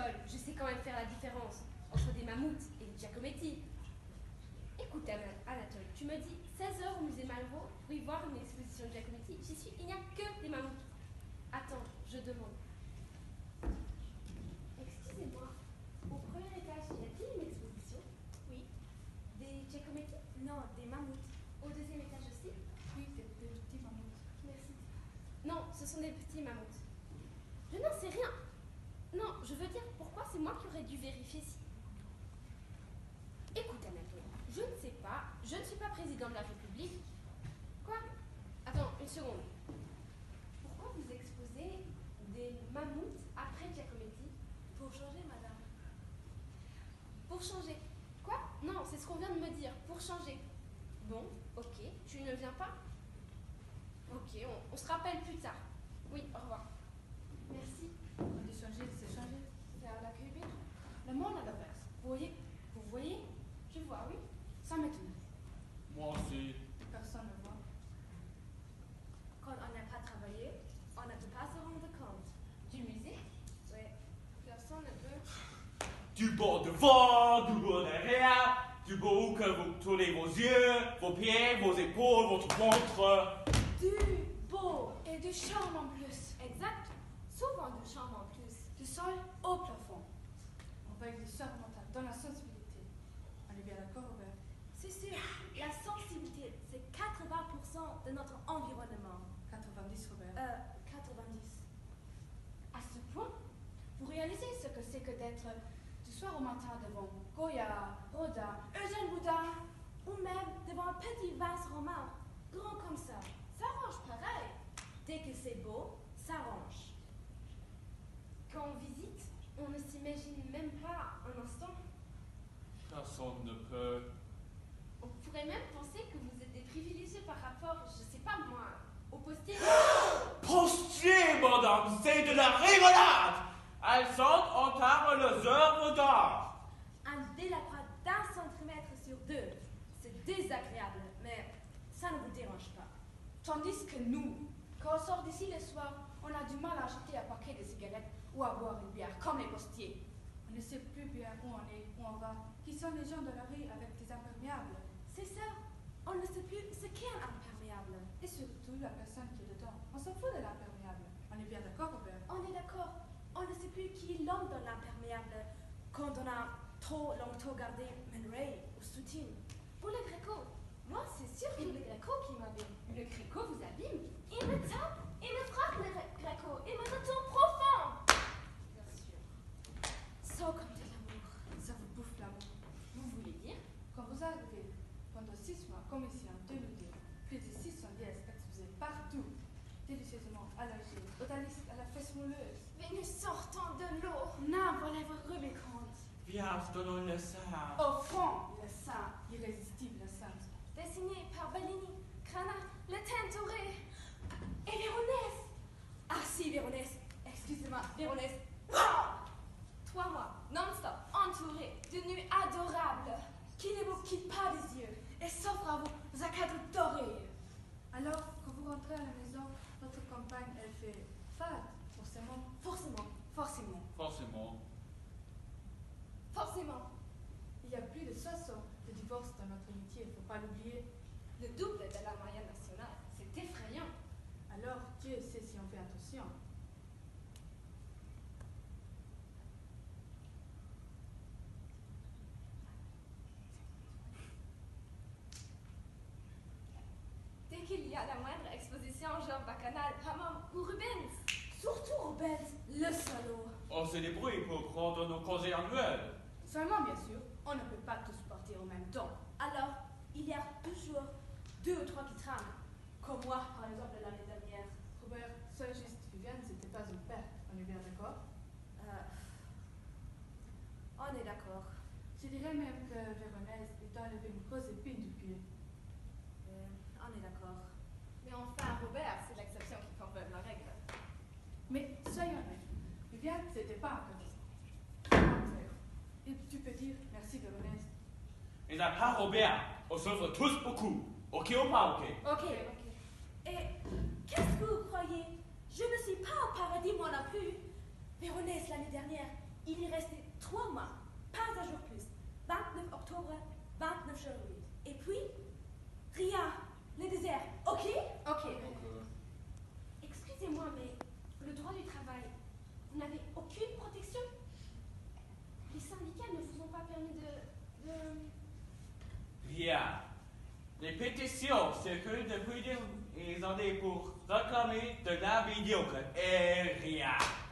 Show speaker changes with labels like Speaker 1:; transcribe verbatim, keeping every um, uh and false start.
Speaker 1: Anatole, je sais quand même faire la différence entre des mammouths et des Giacometti. Écoute, Anatole, tu me dis seize heures au musée Malraux pour y voir une exposition de Giacometti. J'y suis, il n'y a que des mammouths. Attends, je demande. Excusez-moi, au premier étage, y a-t-il une exposition?
Speaker 2: Oui.
Speaker 1: Des Giacometti?
Speaker 2: Non, des mammouths.
Speaker 1: Au deuxième étage aussi?
Speaker 2: Oui, des, des petits mammouths.
Speaker 1: Merci. Non, ce sont des petits mammouths. Je n'en sais rien. Non, je veux dire, pourquoi c'est moi qui aurais dû vérifier si... Écoute, Anatole, je ne sais pas, je ne suis pas président de la République. Quoi? Attends, une seconde. Pourquoi vous exposez des mammouths après Giacometti?
Speaker 2: Pour changer, madame.
Speaker 1: Pour changer. Quoi? Non, c'est ce qu'on vient de me dire, pour changer. Bon, ok, tu ne viens pas? Ok, on, on se rappelle plus tard. Oui, au revoir. Merci.
Speaker 2: De changer, c'est changer.
Speaker 1: Vers la cuisine.
Speaker 2: Le monde à la verse. Vous voyez? Vous voyez?
Speaker 1: Je vois, oui.
Speaker 2: Ça m'étonne.
Speaker 3: Moi aussi.
Speaker 2: Personne ne voit.
Speaker 1: Quand on n'a pas travaillé, on ne peut pas se rendre compte. Du musée? Oui. Personne ne peut.
Speaker 3: Du beau devant, du beau derrière, du beau que vous tournez vos yeux, vos pieds, vos épaules, votre ventre.
Speaker 2: Du beau et du charme en plus.
Speaker 1: Exact. Souvent du charme en plus.
Speaker 2: Du sol au plafond. On va être du sort mental dans la sensibilité. On est bien d'accord, Robert?
Speaker 1: C'est sûr, la sensibilité, c'est quatre-vingts pour cent de notre environnement.
Speaker 2: quatre-vingt-dix, Robert.
Speaker 1: Euh, quatre-vingt-dix. À ce point,
Speaker 2: Vous réalisez ce que c'est que d'être du soir au matin devant Goya, Rodin, Eugène Boudin,
Speaker 1: ou même devant un petit vase romain, grand comme ça. Ça range pareil. Dès que c'est beau, ça range. Quand on visite, on ne s'imagine même pas un instant.
Speaker 3: Personne ne peut.
Speaker 1: On pourrait même penser que vous êtes des privilégiés par rapport, je sais pas moi, aux postiers.
Speaker 3: Postier, madame, c'est de la rigolade. Elles sont en table les œuvres d'art.
Speaker 1: Un délacroix d'un centimètre sur deux. C'est désagréable, mais ça ne vous dérange pas.
Speaker 2: Tandis que nous, quand on sort d'ici le soir, on a du mal à acheter un paquet de cigarettes ou à boire une bière, comme les postiers. On ne sait plus bien où on est, où on va, qui sont les gens de la rue avec des imperméables.
Speaker 1: C'est ça. On ne sait plus ce qu'est un imperméable.
Speaker 2: Et surtout la personne qui est dedans. On s'en fout de l'imperméable. On est bien d'accord, Robert?
Speaker 1: On est d'accord. On ne sait plus qui est l'homme dans l'imperméable quand on a trop longtemps gardé Man Ray ou Soutine. Pour le Gréco, moi c'est sûr que le Gréco qui m'abîme. Le Gréco vous abîme. Il me tape, il me frappe le Gréco, il me retourne profond. Bien sûr. Saut comme de l'amour.
Speaker 2: Ça vous bouffe l'amour.
Speaker 1: Vous voulez dire?
Speaker 2: Quand vous arrivez pendant six mois, comme ici en deux mille deux, plus de six cents liesses exposées partout, délicieusement allongées, odalisques à la fesse mouleuse.
Speaker 1: Mais nous sortons de l'eau. Non, voilà vos Rubicons.
Speaker 3: Viens, donnons le sein.
Speaker 2: Au fond, le sein, irrésistible sein.
Speaker 1: Dessiné par Bellini, Crana, Le Tintoret et Véronèse. Ah si, Véronèse. Excusez-moi, Véronèse. Ah Trois mois, non-stop, entouré d'une nuit adorable qui ne vous quitte pas des yeux et s'offre à vous un cadeau doré.
Speaker 2: Alors, quand vous rentrez à la maison, votre compagne, elle fait fade, forcément.
Speaker 1: Forcément,
Speaker 2: Forcément.
Speaker 3: Forcément.
Speaker 1: forcément.
Speaker 2: Il y a plus de soixante de divorces dans notre amitié, il ne faut pas l'oublier.
Speaker 1: Le double de la moyenne nationale, c'est effrayant.
Speaker 2: Alors, Dieu sait si on fait attention.
Speaker 1: Dès qu'il y a la moindre exposition, genre Bacchanal, Hammam ou Rubens.
Speaker 2: Surtout Rubens, le salaud.
Speaker 3: On se débrouille pour prendre nos congés annuels.
Speaker 2: Seulement, bien sûr, on ne peut pas tous partir en même temps.
Speaker 1: Alors, il y a toujours deux ou trois qui trament. Comme moi, par exemple, l'année dernière.
Speaker 2: Robert, seul juste Viviane, c'était pas une perte. On est bien d'accord?
Speaker 1: Euh, on est d'accord.
Speaker 2: Je dirais même que Véronèse est enlevé une grosse épine du pied.
Speaker 1: Euh, on est d'accord. Mais enfin, Robert, c'est l'exception qui confirme la règle.
Speaker 2: Mais soyons honnêtes, Viviane, c'était pas un contestant. Et tu peux dire merci Véronèse.
Speaker 3: Et n'a pas Robert, on s'offre tous beaucoup. Ok ou pas ok?
Speaker 1: Ok, ok. Et qu'est-ce que vous croyez? Je ne suis pas au paradis, moi non plus. Véronèse, l'année dernière, Il y restait trois mois, pas un jour plus. vingt-neuf octobre, vingt-neuf jours huit. Et puis, rien, le désert, ok?
Speaker 2: Ok.
Speaker 1: Excusez-moi, mais le droit du travail, vous n'avez aucune protection? Les syndicats ne vous ont pas permis de... de...
Speaker 3: Rien. Les pétitions circulent depuis des années pour réclamer de la médiocre et rien.